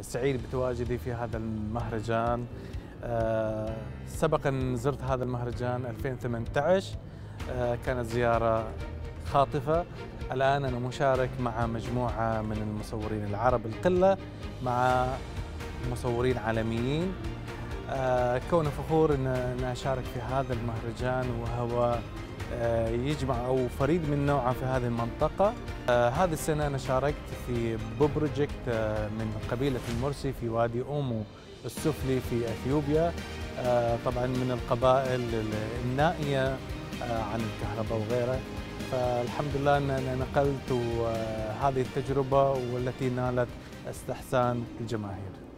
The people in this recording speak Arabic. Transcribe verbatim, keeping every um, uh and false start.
سعيد بتواجدي في هذا المهرجان. سبق أن زرت هذا المهرجان ألفين وثمانية عشر، كانت زيارة خاطفة. الآن أنا مشارك مع مجموعة من المصورين العرب القلة مع مصورين عالميين. كون فخور أن أشارك في هذا المهرجان، وهو يجمع أو فريد من نوعه في هذه المنطقة. هذه السنة أنا شاركت في بروجكت من قبيلة المرسي في وادي أومو السفلي في أثيوبيا، طبعا من القبائل النائية عن الكهرباء وغيره. فالحمد لله أن أنا نقلت هذه التجربة والتي نالت استحسان الجماهير.